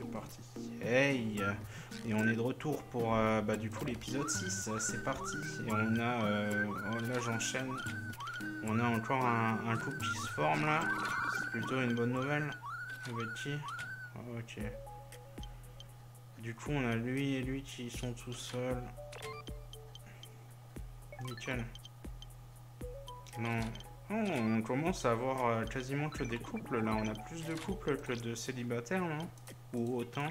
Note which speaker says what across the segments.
Speaker 1: c'est parti. Hey, et on est de retour pour bah, du coup l'épisode 6, c'est parti. Et on a, oh, là j'enchaîne, on a encore un couple qui se forme là, c'est plutôt une bonne nouvelle. Avec qui? Oh, ok. Du coup on a lui et lui qui sont tout seuls. Nickel. Non. Oh, on commence à avoir quasiment que des couples là, on a plus de couples que de célibataires non? Ou autant.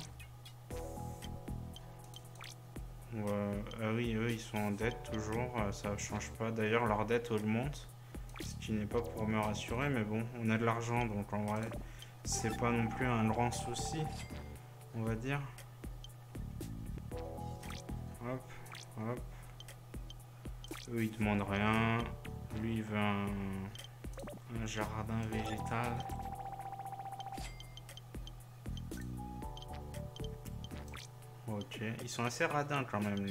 Speaker 1: Ah oui, eux ils sont en dette toujours, ça change pas. D'ailleurs leur dette augmente, ce qui n'est pas pour me rassurer, mais bon, on a de l'argent donc en vrai, c'est pas non plus un grand souci, on va dire. Hop, hop. Eux ils demandent rien, lui il veut un jardin végétal. Ok, ils sont assez radins quand même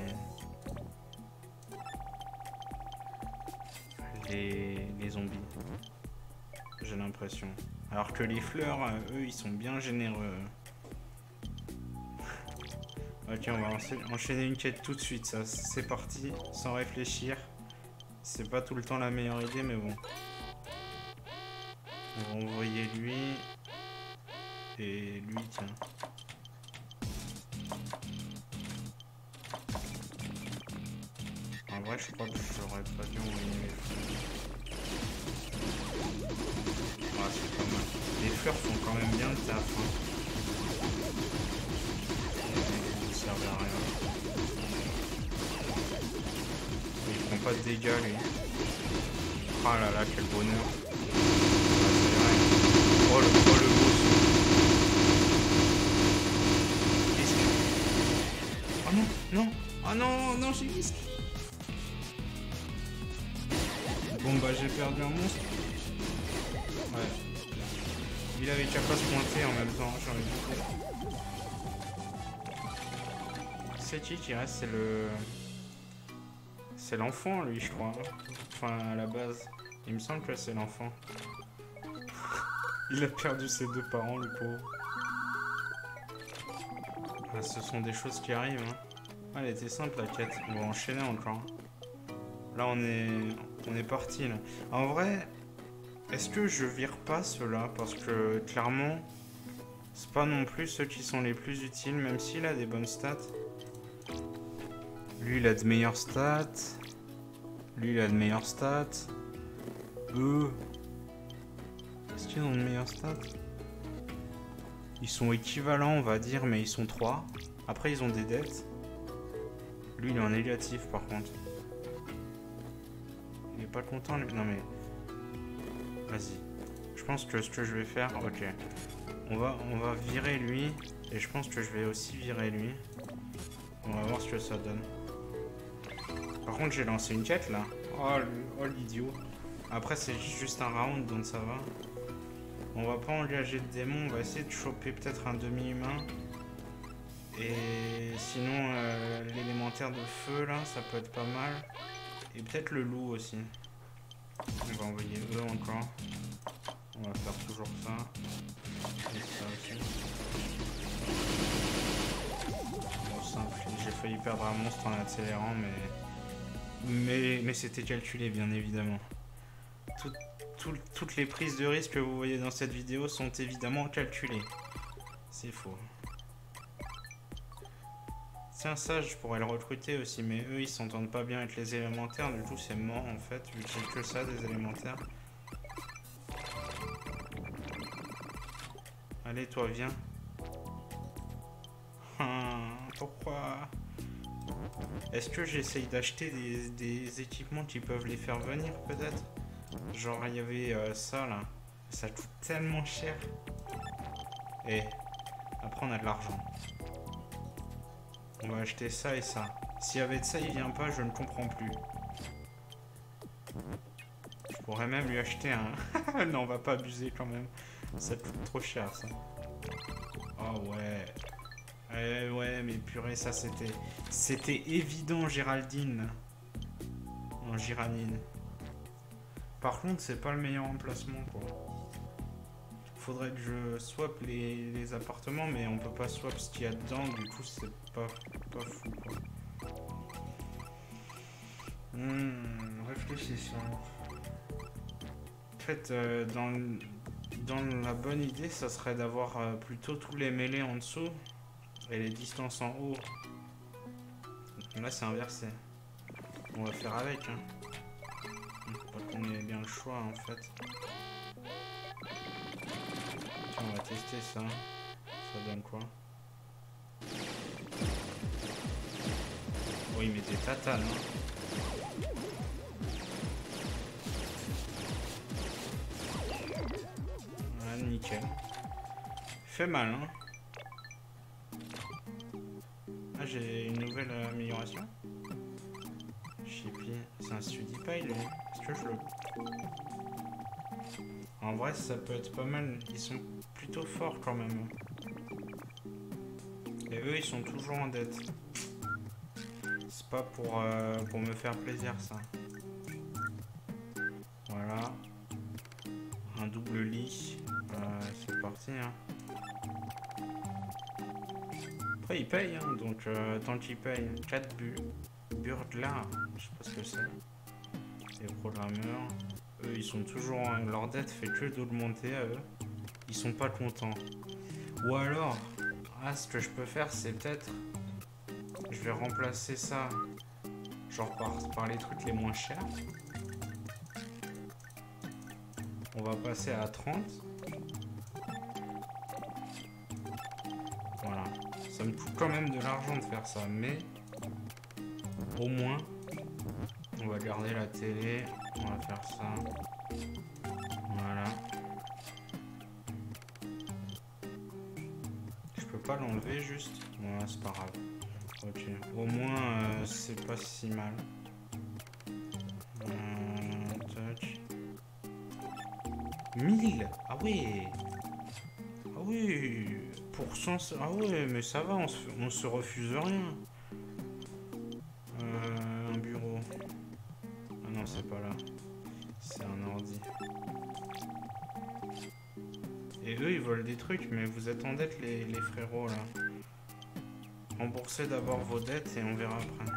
Speaker 1: les zombies, j'ai l'impression. Alors que les fleurs, eux, ils sont bien généreux. Ok, on va enchaîner une quête tout de suite, ça, c'est parti, sans réfléchir. C'est pas tout le temps la meilleure idée, mais bon. On va envoyer lui. Et lui, tiens. En vrai, je crois que j'aurais pas dû envoyer mes fleurs. Ah, c'est pas mal. Les fleurs font quand même bien le taf. Hein. Ils ne servent à rien. Il prend pas de dégâts, lui. Oh là là, quel bonheur. Ah, oh le boss. Oh non, non. Oh non, non, j'ai risque. Bon bah j'ai perdu un monstre. Ouais. Il avait qu'à pas se pointer en même temps, j'ai envie de dire. C'est qui reste? C'est le... C'est l'enfant lui je crois. Enfin à la base. Il me semble que c'est l'enfant. Il a perdu ses deux parents le pauvre. Ah, ce sont des choses qui arrivent hein. Ah, elle était simple la quête. On va enchaîner encore. Là on est parti là. En vrai, est-ce que je vire pas ceux-là? Parce que clairement, c'est pas non plus ceux qui sont les plus utiles, même s'il a des bonnes stats. Lui il a de meilleures stats. Lui il a de meilleures stats. Eux, est-ce qu'ils ont de meilleures stats? Ils sont équivalents on va dire, mais ils sont 3. Après ils ont des dettes. Lui il est en négatif par contre. Il est pas content lui. Non mais... Vas-y. Je pense que ce que je vais faire... Ok. On va virer lui. Et je pense que je vais aussi virer lui. On va voir ce que ça donne. Par contre j'ai lancé une quête là. Oh l'idiot. Après c'est juste un round donc ça va. On va pas engager de démon. On va essayer de choper peut-être un demi-humain. Et sinon l'élémentaire de feu là ça peut être pas mal. Et peut-être le loup aussi. On va envoyer eux encore. On va faire toujours ça. Et ça aussi. Bon, simple. J'ai failli perdre un monstre en accélérant, mais c'était calculé, bien évidemment. Toutes les prises de risque que vous voyez dans cette vidéo sont évidemment calculées. C'est faux. Tiens, ça, je pourrais le recruter aussi, mais eux, ils s'entendent pas bien avec les élémentaires. Du coup, c'est mort, en fait, vu qu'il n'y a que ça, des élémentaires. Allez, toi, viens. Pourquoi? Est-ce que j'essaye d'acheter des équipements qui peuvent les faire venir, peut-être? Genre, il y avait ça, là. Ça coûte tellement cher. Et après, on a de l'argent. On va acheter ça et ça. S'il y avait de ça, il vient pas, je ne comprends plus. Je pourrais même lui acheter un... Non, on va pas abuser quand même. Ça coûte trop cher, ça. Oh ouais. Ouais, mais purée, ça c'était... C'était évident, Géraldine. Non, Giranine. Par contre, c'est pas le meilleur emplacement, quoi. faudrait que je swap les appartements, mais on peut pas swap ce qu'il y a dedans, du coup c'est pas fou quoi. Réfléchissons. En fait, dans la bonne idée, ça serait d'avoir plutôt tous les mêlés en dessous et les distances en haut. Là c'est inversé. On va faire avec, hein. Pas qu'on ait bien le choix en fait. Tiens, on va tester ça. Ça donne quoi? Oh, il met des tatanes, hein. Ouais, nickel. Fait mal, hein. Ah, j'ai une nouvelle amélioration. Chippy, c'est un StudyPie lui. Est-ce que je le... En vrai, ça peut être pas mal. Ils sont plutôt forts quand même. Et eux, ils sont toujours en dette. C'est pas pour me faire plaisir, ça. Voilà. Un double lit. C'est parti, hein. Après, ils payent, hein. Donc, tant qu'ils payent. 4 Burglar. Je sais pas ce que c'est. Les programmeurs. Eux, ils sont toujours... Leur dette fait que d'augmenter à eux. Ils sont pas contents. Ou alors... Ah, ce que je peux faire, c'est peut-être... Je vais remplacer ça... Genre par les trucs les moins chers. On va passer à 30. Voilà. Ça me coûte quand même de l'argent de faire ça, mais... Au moins... On va garder la télé. On va faire ça. Voilà. Je peux pas l'enlever juste. Ouais, c'est pas grave. Ok. Au moins, c'est pas si mal. Tac. 1000. Ah ouais. Ah oui. Pour 100... Ah ouais, mais ça va, on se refuse rien. Un bureau. Ah non, c'est pas là. C'est un ordi. Et eux, ils volent des trucs, mais vous êtes en dette, les frérots, là. Remboursez d'abord vos dettes et on verra après.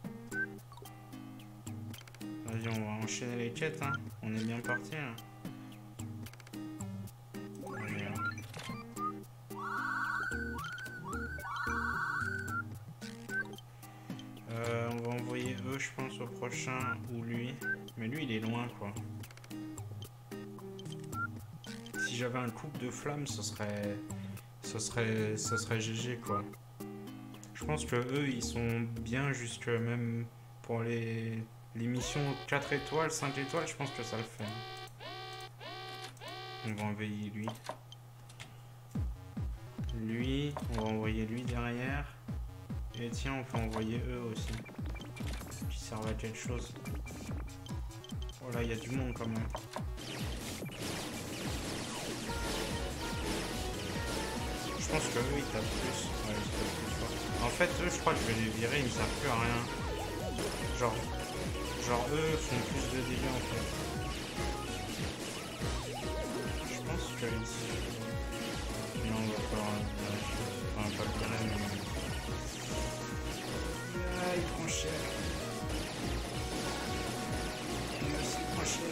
Speaker 1: Vas-y, on va enchaîner les quêtes, hein. On est bien parti, là. Allez, hein. On va envoyer eux, je pense, au prochain, ou lui. Mais lui, il est loin, quoi. Si j'avais un couple de flammes, ce serait GG, quoi. Je pense que eux, ils sont bien jusque même pour les missions 4 étoiles, 5 étoiles, je pense que ça le fait. On va envoyer lui. Lui, on va envoyer lui derrière. Et tiens, on peut envoyer eux aussi. Qui servent à quelque chose. Oh là, il y a du monde quand même. Je pense que eux, ils tapent plus. Ouais, ils tapent plus fort. En fait, eux, je crois que je vais les virer, ils ne servent plus à rien. Genre eux font plus de dégâts en fait. Je pense que ici... Non, on va pas le virer, mais... Ah, il prend cher. C'est trop cher.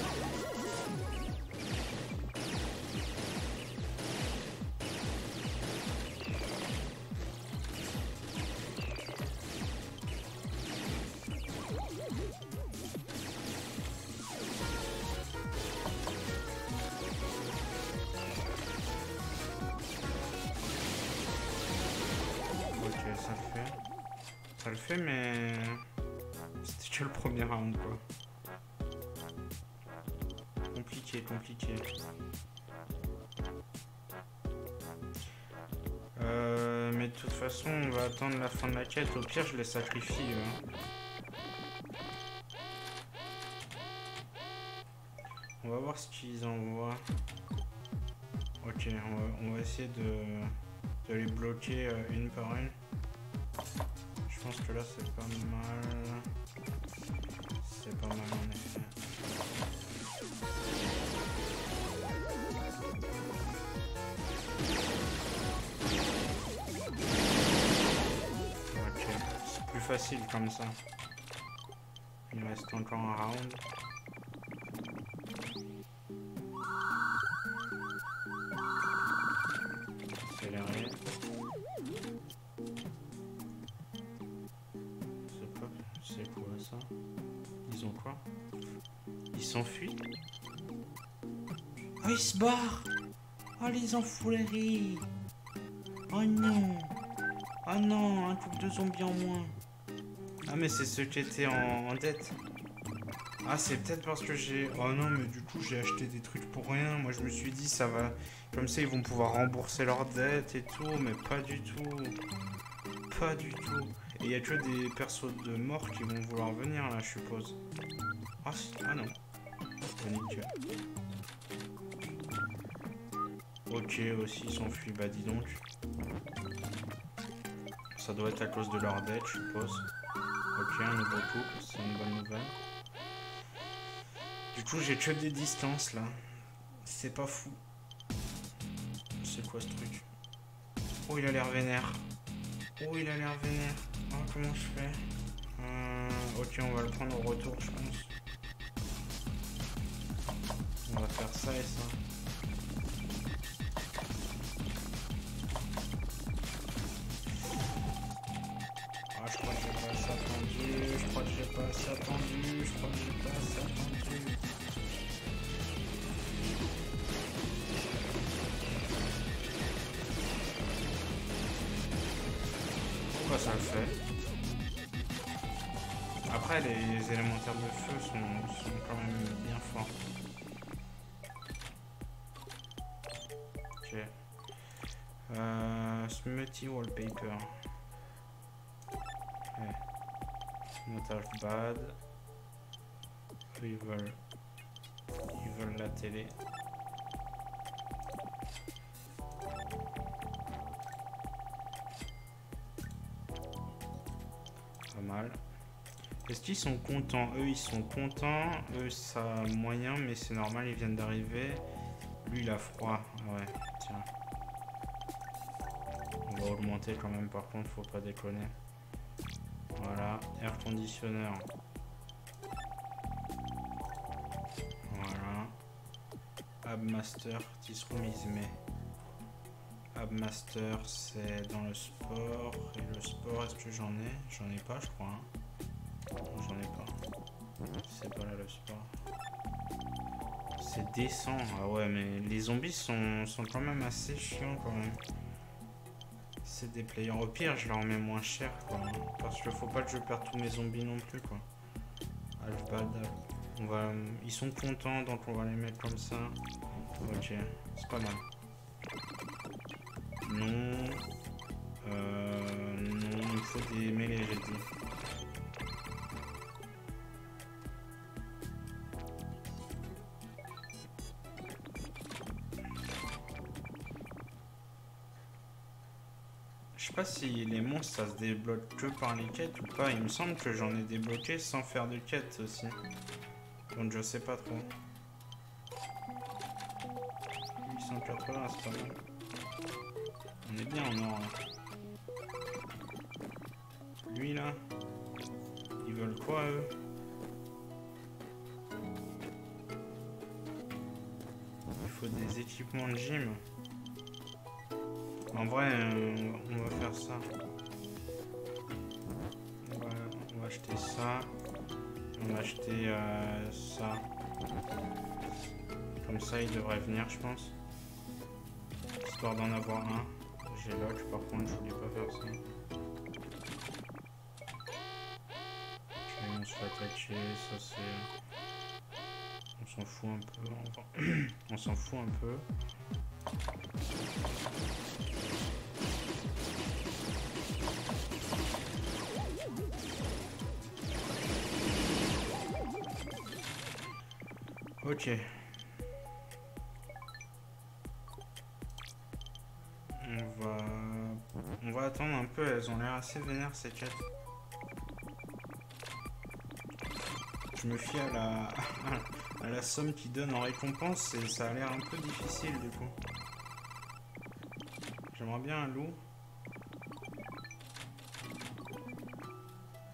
Speaker 1: Ça le fait, mais c'était que le premier round, quoi. Compliqué. Mais de toute façon, on va attendre la fin de la quête. Au pire, je les sacrifie. On va voir ce qu'ils envoient. Ok, on va essayer de les bloquer une par une. Je pense que là c'est pas mal. C'est pas mal en effet. facile comme ça. Il me reste encore un round. Accélérer. C'est quoi ça? Ils ont quoi? Ils s'enfuient? Oh, ils se barrent! Oh, les enfoirés! Oh non! Oh non, un couple de zombies en moins! Ah, mais c'est ceux qui étaient en dette. Ah, c'est peut-être parce que j'ai... Oh non, mais du coup, j'ai acheté des trucs pour rien. Moi, je me suis dit, ça va... Comme ça, ils vont pouvoir rembourser leurs dettes et tout, mais pas du tout. Pas du tout. Et il y a que des persos de mort qui vont vouloir venir, là, je suppose. Ah, ah non. Oh, nickel. Ok, aussi, ils s'enfuient. Bah, dis donc. Ça doit être à cause de leur dette, je suppose. Ok, un nouveau couple, c'est une bonne nouvelle. Du coup, j'ai que des distances là. C'est pas fou. C'est quoi ce truc? Oh, il a l'air vénère. Oh, il a l'air vénère. Oh, comment je fais? Ok, on va le prendre au retour, je pense. On va faire ça et ça. Ah, je crois que j'ai pas assez attendu. Je crois que j'ai pas assez attendu. Je crois que j'ai pas assez attendu. Pourquoi ça le fait? Après, les élémentaires de feu sont quand même bien forts. Ok. Smutty wallpaper. Ouais. Montage bad. Ils veulent la télé. Pas mal. Est-ce qu'ils sont contents? Eux, ils sont contents. Eux, ça moyen, mais c'est normal, ils viennent d'arriver. Lui, il a froid. Ouais, tiens. On va augmenter quand même, par contre, faut pas déconner. Voilà, air conditionneur. Voilà. Abmaster, this room is me. Abmaster, c'est dans le sport. Et le sport, est-ce que j'en ai? J'en ai pas, je crois. Hein. J'en ai pas. C'est pas là le sport. C'est décent. Ah ouais, mais les zombies sont quand même assez chiants quand même. C'est des players. Au pire, je leur mets moins cher quoi. Parce qu'il faut pas que je perde tous mes zombies non plus quoi. Ils sont contents donc on va les mettre comme ça. Ok, c'est pas mal. Non. Non, il faut des mêlées, j'ai dit. Je sais pas si les monstres ça se débloque que par les quêtes ou pas. Il me semble que j'en ai débloqué sans faire de quêtes aussi. Donc je sais pas trop. 880, c'est pas mal. On est bien en or là. Lui là, ils veulent quoi eux? Il faut des équipements de gym. En vrai, on va faire ça. On va acheter ça. On va acheter ça. Comme ça, il devrait venir, je pense. Histoire d'en avoir un. J'ai lock, par contre, je voulais pas faire ça. Ok, on se fait attaquer. Ça, c'est... On s'en fout un peu. Enfin, on s'en fout un peu. Ok. On va attendre un peu, elles ont l'air assez vénères ces quêtes. Je me fie à la somme qu'ils donnent en récompense et ça a l'air un peu difficile du coup. J'aimerais bien un loup.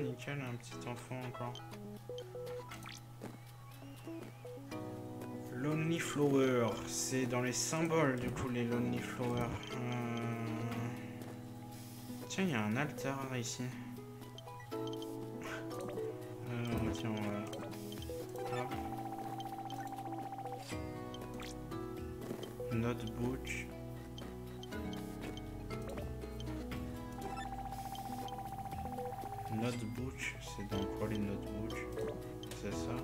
Speaker 1: nickel, un petit enfant encore. Lonely Flower, c'est dans les symboles du coup les Lonely Flower. Tiens, il y a un altar ici. Tiens, on va... Hop. Notebook. Notebook, c'est dans quoi les notebooks? C'est ça.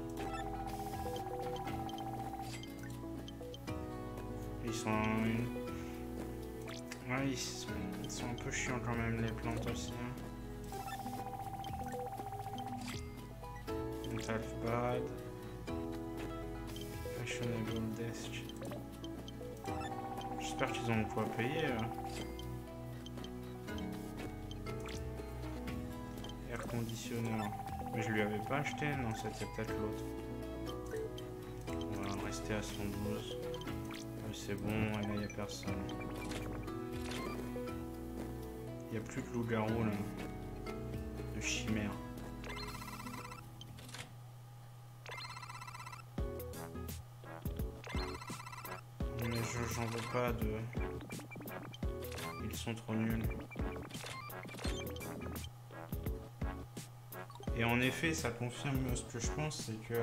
Speaker 1: Ils sont... Ouais, ils sont un peu chiants quand même les plantes aussi. Hein. Mental bad. Fashionable desk. J'espère qu'ils ont de quoi payer. Air conditionneur. Mais je lui avais pas acheté, non, c'était peut-être l'autre. On va rester à 112. C'est bon, et là il n'y a personne. Il n'y a plus de loup-garou là. De chimère. Mais j'en veux pas de... Ils sont trop nuls. Et en effet, ça confirme ce que je pense, c'est que...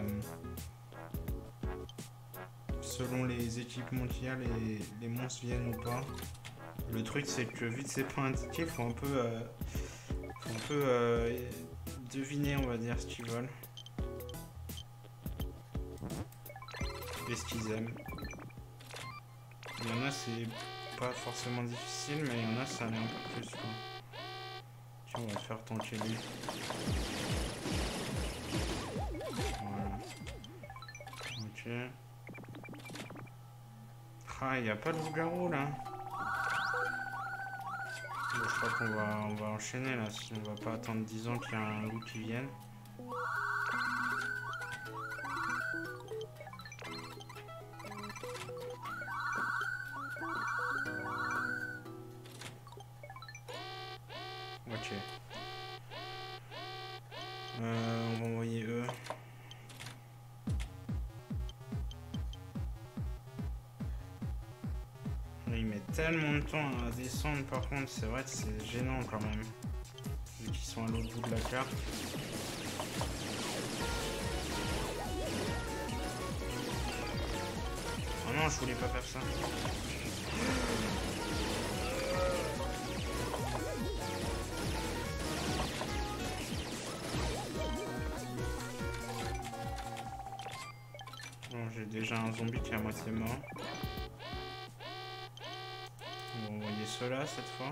Speaker 1: selon les équipements qu'il y a, les monstres viennent ou pas. Le truc c'est que vu que c'est pas indiqué, faut un peu deviner, on va dire, ce qu'ils veulent. Et ce qu'ils aiment. Il y en a c'est pas forcément difficile, mais il y en a ça allait un peu plus quoi. Tiens, on va faire tanker lui. Voilà. Ok. Ah, il n'y a pas de loup-garou là. Bon, je crois qu'on va enchaîner là, sinon on va pas attendre 10 ans qu'il y a un loup qui vienne. Ok. On va envoyer eux. Il met tellement de temps à descendre, par contre, c'est vrai que c'est gênant quand même. Vu qu'ils sont à l'autre bout de la carte. Oh non, je voulais pas faire ça. Bon, j'ai déjà un zombie qui est à moitié mort. On va envoyer ceux-là cette fois.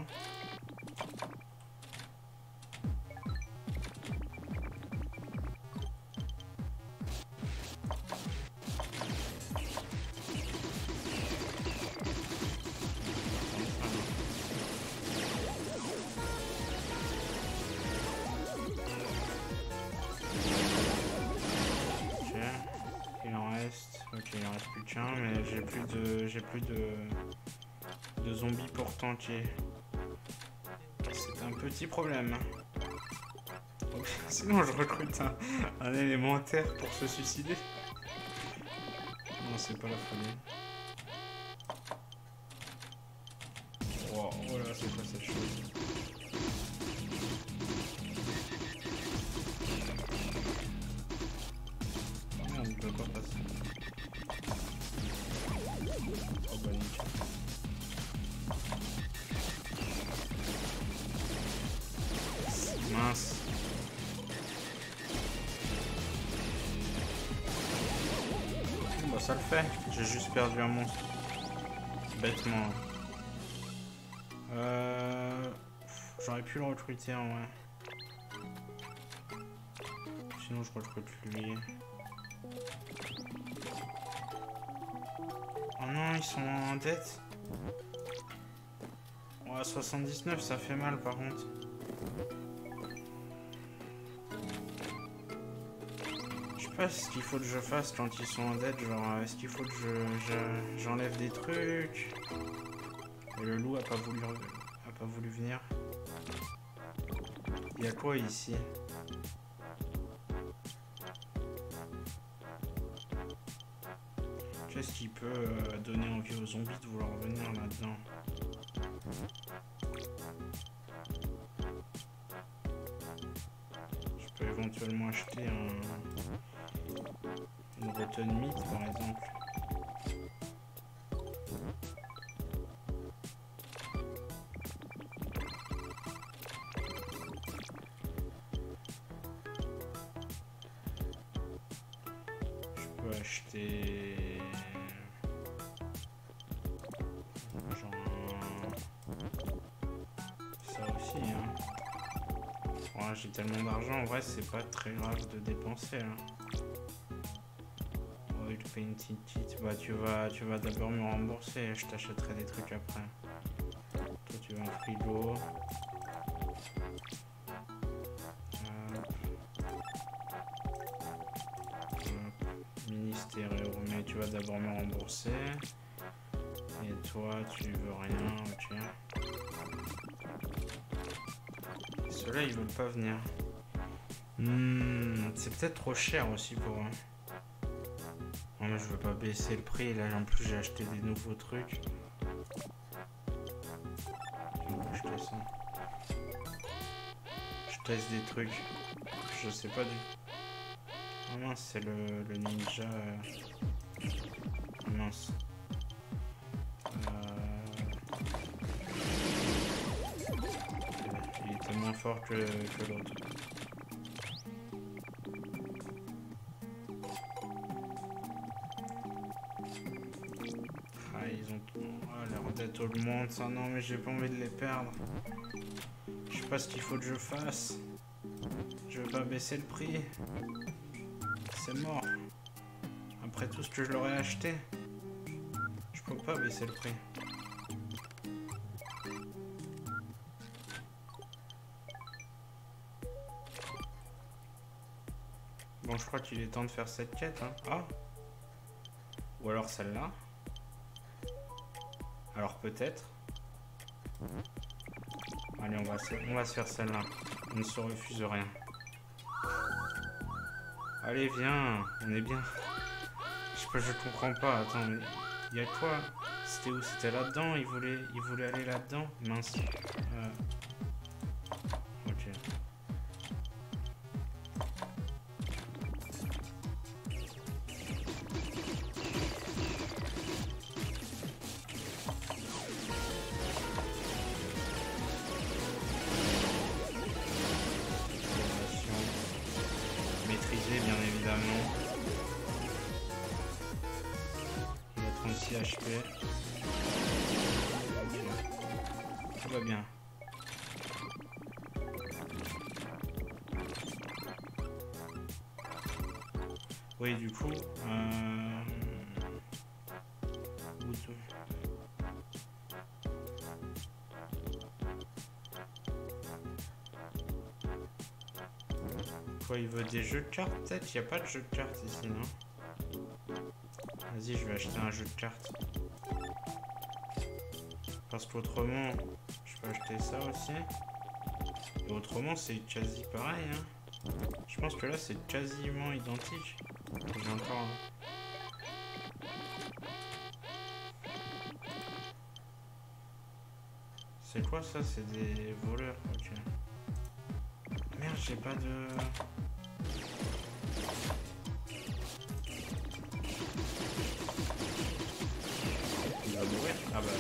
Speaker 1: Ok, il en reste. Ok, il en reste plus qu'un, mais j'ai plus de zombies pour tanker. C'est un petit problème. Sinon je recrute un élémentaire pour se suicider. Non, c'est pas la folie. Wow, oh là, c'est quoi cette chose? Oh merde, il peut pas passer. Oh bah nickel. Mince. Bah ça le fait. J'ai juste perdu un monstre. Bêtement. J'aurais pu le recruter en vrai. Sinon je recrute lui. Oh non, ils sont en dette. Ouais, 79, ça fait mal par contre. Je sais pas ce qu'il faut que je fasse quand ils sont en dette. Genre, est-ce qu'il faut que j'enlève des trucs? Et le loup a pas voulu venir. Il Il y a quoi ici? Qu'est-ce qui peut donner envie aux zombies de vouloir venir là-dedans? Je peux éventuellement acheter une rotten meat par exemple. Je peux acheter genre ça aussi hein. Ouais, j'ai tellement d'argent, en vrai c'est pas très grave de dépenser là. Oil painted kit, bah tu vas d'abord me rembourser, je t'achèterai des trucs après. Toi tu veux un frigo. Ministériel, mais tu vas d'abord me rembourser. Et toi tu veux rien, ok. Ceux-là ils veulent pas venir. C'est peut-être trop cher aussi pour eux. Non mais je veux pas baisser le prix, là en plus j'ai acheté des nouveaux trucs. Je vais acheter ça. Je teste des trucs. Je sais pas du... Oh mince, c'est le ninja... Mince. Il était moins fort que l'autre. Ah, ils ont l'air d'être au monde, ça. Non, mais j'ai pas envie de les perdre. Je sais pas ce qu'il faut que je fasse. Je veux pas baisser le prix. C'est mort. Après tout ce que je leur ai acheté, je peux pas baisser le prix. Bon, je crois qu'il est temps de faire cette quête. Hein. Ah. Ou alors celle-là. Alors peut-être. Allez, on va se faire celle-là. On ne se refuse rien. Allez, viens. On est bien. Je comprends pas. Attends, mais il y a quoi? C'était où? C'était là-dedans? Il voulait aller là-dedans? Mince. Ok. Maîtrisé, bien évidemment. Il a 36 HP. Tout va bien. Oui, du coup... Quoi, il veut des jeux de cartes peut-être? Il n'y a pas de jeu de cartes ici, non? Vas-y, je vais acheter un jeu de cartes. Parce qu'autrement, je peux acheter ça aussi. Et autrement, c'est quasi pareil. Hein. Je pense que là, c'est quasiment identique. J'ai encore... C'est quoi ça? C'est des voleurs. Ok. Merde, j'ai pas de... Il va mourir? Ah bah...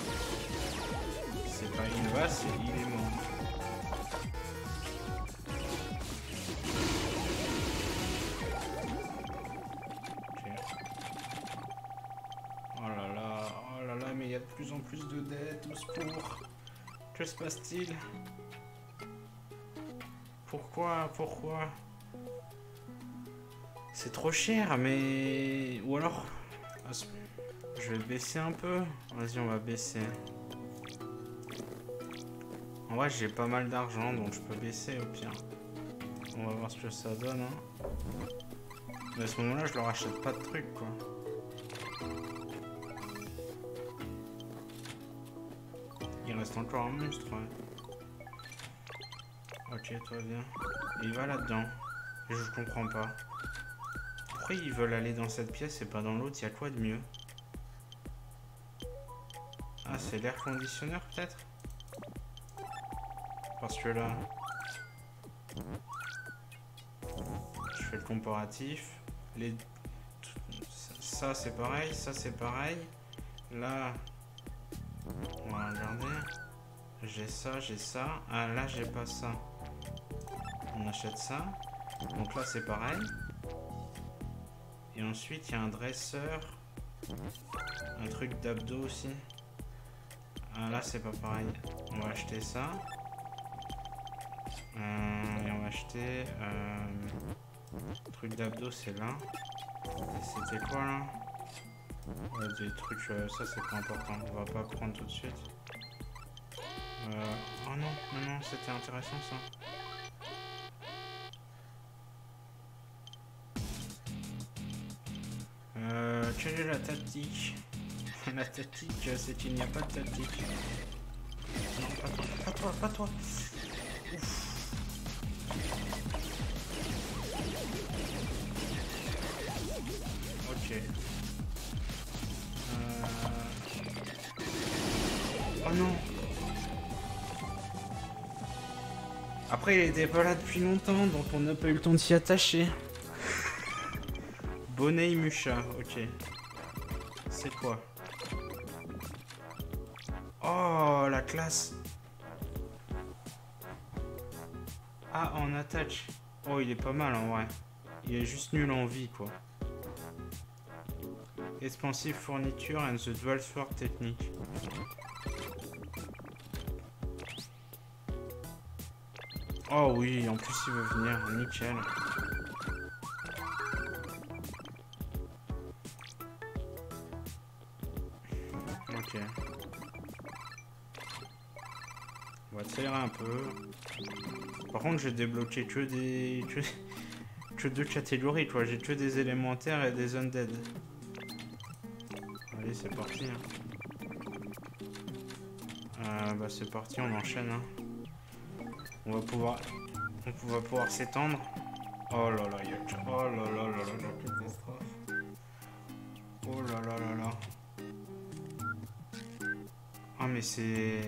Speaker 1: C'est pas il va, c'est il est mort. Ok. Oh là là, mais il y a de plus en plus de dettes, au secours. Que se passe-t-il? Pourquoi? C'est trop cher, mais... Ou alors... Je vais baisser un peu. Vas-y, on va baisser. En vrai, j'ai pas mal d'argent, donc je peux baisser au pire. On va voir ce que ça donne. Hein. Mais à ce moment-là, je leur achète pas de trucs, quoi. Il reste encore un monstre, ouais. Ok, toi viens. Il va là-dedans. Et je comprends pas. Pourquoi ils veulent aller dans cette pièce et pas dans l'autre? Il y a quoi de mieux? Ah, c'est l'air conditionneur peut-être? Parce que là, je fais le comparatif. Ça c'est pareil, ça c'est pareil. Là, on va regarder. J'ai ça, j'ai ça. Ah, là, j'ai pas ça. On achète ça. Donc là, c'est pareil. Et ensuite, il y a un dresseur. Un truc d'abdos aussi. Ah, là, c'est pas pareil. On va acheter ça. Et on va acheter... truc d'abdos, c'est là. Et c'était quoi, là? Ouais, des trucs... ça, c'est pas important. On va pas prendre tout de suite. Oh non, non, non, c'était intéressant, ça. Quelle est la tactique? La tactique, c'est qu'il n'y a pas de tactique. Non, pas toi, pas toi, pas toi. Ouf. Ok. Oh non. Après, il était pas là depuis longtemps, donc on n'a pas eu le temps de s'y attacher. Bonnet Musha, ok. C'est quoi? Oh, la classe. Ah, en attache. Oh, il est pas mal en vrai. Il est juste nul en vie, quoi. Expensive fourniture and the dual sword technique. Oh oui, en plus il veut venir, nickel. Ok. On va tirer un peu. Par contre, j'ai débloqué que des... que deux catégories, quoi. J'ai que des élémentaires et des undead. Allez, c'est parti. Hein. Bah c'est parti, on enchaîne. Hein. On va pouvoir s'étendre. Oh là là, il y a... Oh là là là là, la catastrophe. Oh là là là là. Ah mais c'est...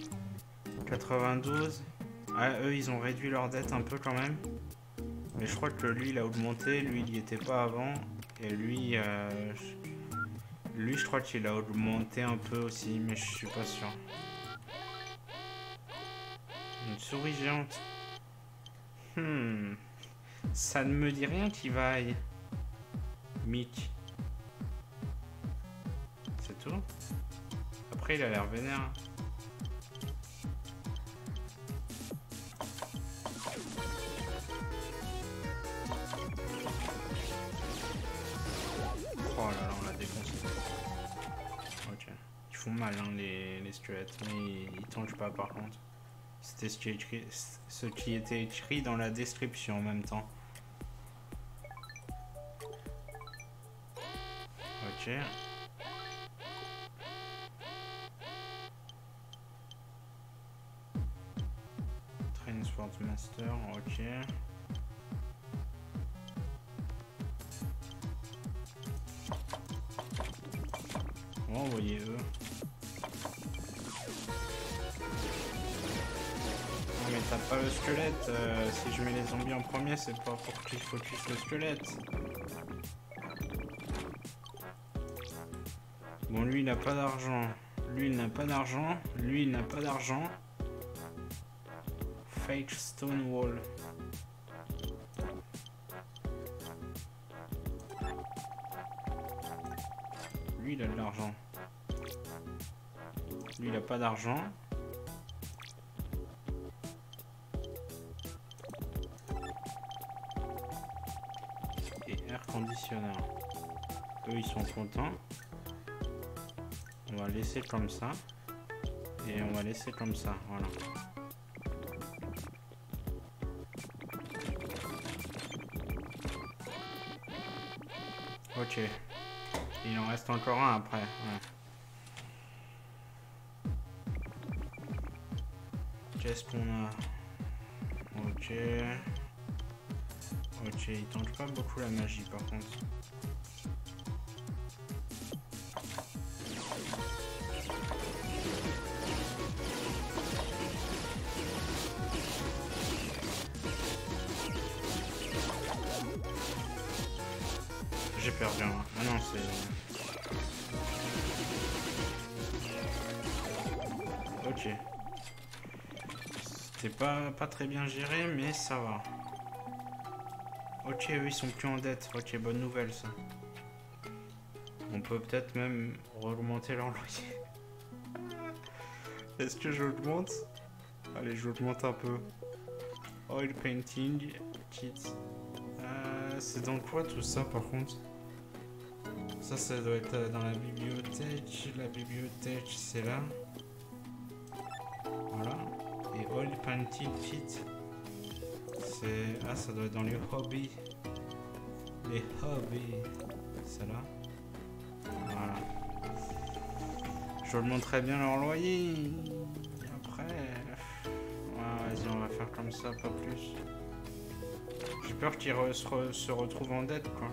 Speaker 1: 92. Ah, eux, ils ont réduit leur dette un peu quand même. Mais je crois que lui, il a augmenté. Lui, il n'y était pas avant. Et lui, lui, je crois qu'il a augmenté un peu aussi. Mais je suis pas sûr. Une souris géante. Ça ne me dit rien qui vaille. Mick. C'est tout. Après, il a l'air vénère. Oh là là, on l'a défoncé. Ok. Ils font mal, hein, les squelettes. Mais ils tankent pas, par contre. C'était ce qui était écrit dans la description en même temps. Ok. Train Swordmaster, ok. On va envoyer eux. Non mais t'as pas le squelette. Si je mets les zombies en premier, c'est pas pour qu'ils focus le squelette. Bon, lui il n'a pas d'argent. Lui il n'a pas d'argent. Lui il n'a pas d'argent. Fake Stone Wall. Lui il a de l'argent. Lui il a pas d'argent. Et air conditionneur. Eux ils sont contents. On va laisser comme ça. Et on va laisser comme ça. Voilà. Ok. Il en reste encore un après. Ouais. Qu'est-ce qu'on a? On Ok. Ok, il tente pas beaucoup la magie par contre. J'ai perdu un. Ah non, c'est... Ok. C'était pas très bien géré, mais ça va. Ok, eux ils sont plus en dette. Ok, bonne nouvelle ça. On peut peut-être même augmenter leur loyer. Est-ce que j'augmente? Allez, j'augmente un peu. Oil painting, kit. C'est dans quoi tout ça par contre? Ça doit être dans la bibliothèque. La bibliothèque, c'est là. Voilà. Et oil painting kit. C'est... Ah, ça doit être dans les hobbies. Les hobbies. C'est là. Voilà. Je augmenterai bien leur loyer. Après... Ouais, vas-y, on va faire comme ça, pas plus. J'ai peur qu'ils se retrouvent en dette, quoi.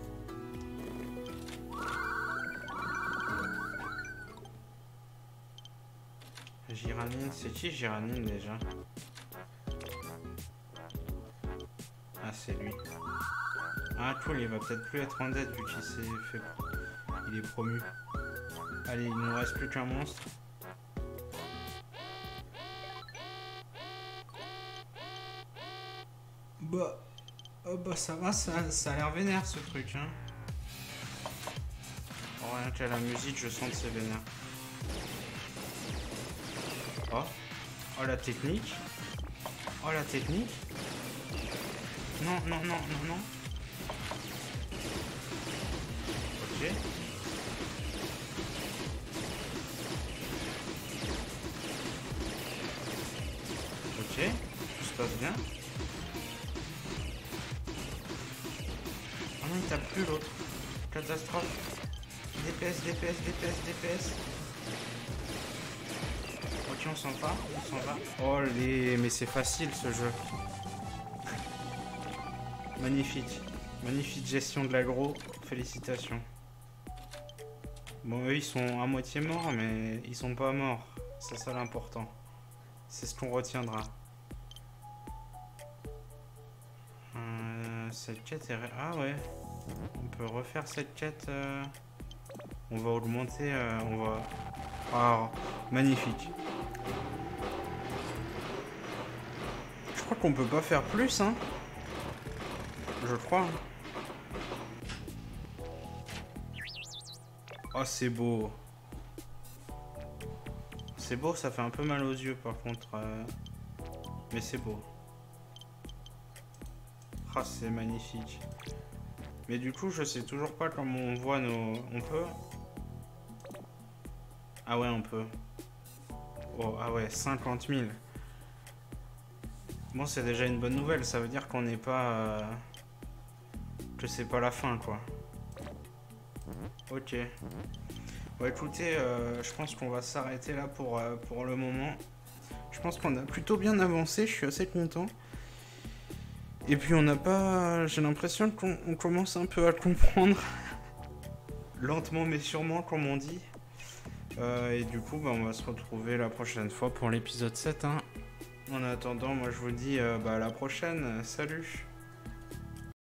Speaker 1: Giranine, c'est qui Giranine déjà? Ah, c'est lui. Ah, cool, il va peut-être plus être en dette vu qu'il s'est fait... Il est promu. Allez, il nous reste plus qu'un monstre. Bah ça va, ça a l'air vénère ce truc, hein. Oh, rien qu'à la musique, je sens que c'est vénère. Oh. Oh, la technique. Oh, la technique. Non, non, non, non, non. Ok. Ok, tout se passe bien. Oh non, il tape plus l'autre. Catastrophe. DPS, DPS, DPS, DPS. Ok, on s'en va, on s'en va. Oh les... Mais c'est facile ce jeu. Magnifique. Magnifique gestion de l'aggro. Félicitations. Bon, eux, ils sont à moitié morts, mais ils sont pas morts. C'est ça l'important. C'est ce qu'on retiendra. Cette quête est... Ah ouais. On peut refaire cette quête. On va augmenter... on va... Ah, magnifique. Je crois qu'on peut pas faire plus, hein. Je crois. Oh, c'est beau. C'est beau, ça fait un peu mal aux yeux par contre. Mais c'est beau. Ah, c'est magnifique. Mais du coup, je sais toujours pas comment on voit nos... On peut? Ah ouais, on peut. Oh, ah ouais, 50 000. Bon, c'est déjà une bonne nouvelle. Ça veut dire qu'on n'est pas... Que c'est pas la fin, quoi. Ok. Bon, écoutez, je pense qu'on va s'arrêter là pour le moment. Je pense qu'on a plutôt bien avancé. Je suis assez content. Et puis on n'a pas... J'ai l'impression qu'on commence un peu à comprendre. Lentement mais sûrement, comme on dit. Et du coup, bah, on va se retrouver la prochaine fois pour l'épisode 7. Hein. En attendant, moi je vous dis à la prochaine. Salut!